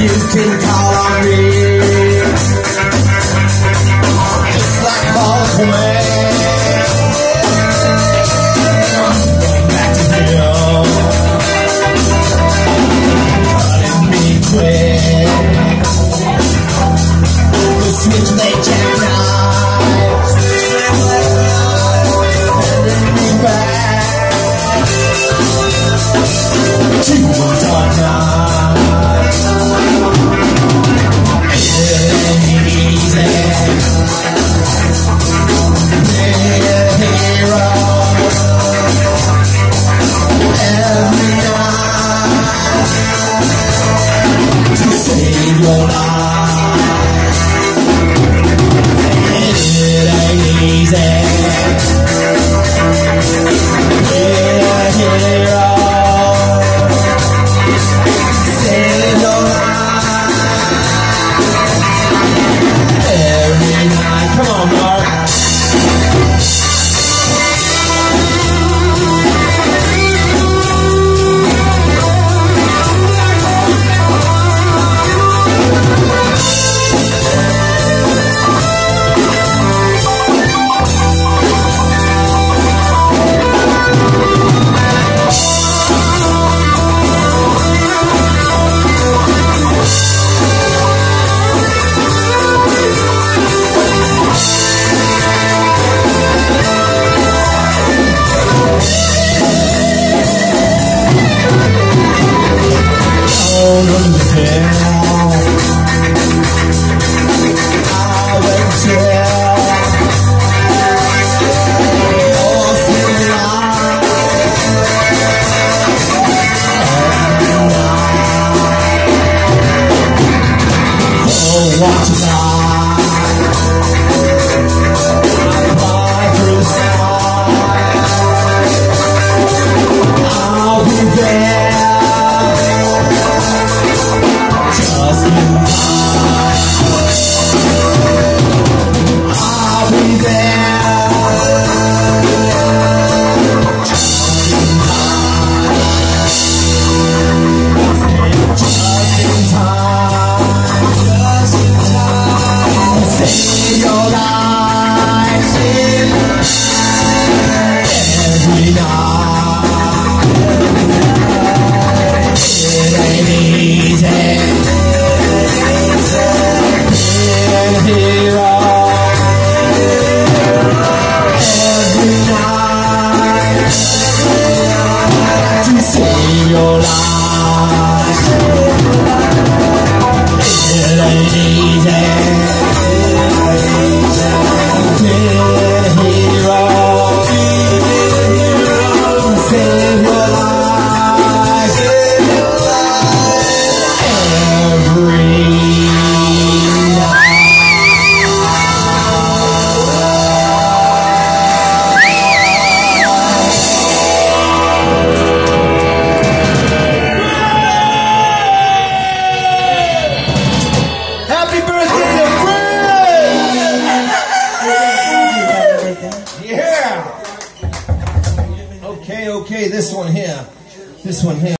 you can call on me. Just like Paul Quinn, back to him, cutting me quick. The switchblade jackknife, sending me back to the dark night. It ain't easy being a hero every night to save your life. It ain't easy being a hero. Save your life every night. Come on, Mark. Watch as I fly through the sky. I'll be there, just in time. I'll be there, just in time. Just in time. Save your life every night. It ain't easy being a hero every night to save your life. It ain't easy. Happy birthday to Fred! Yeah! Okay, this one here.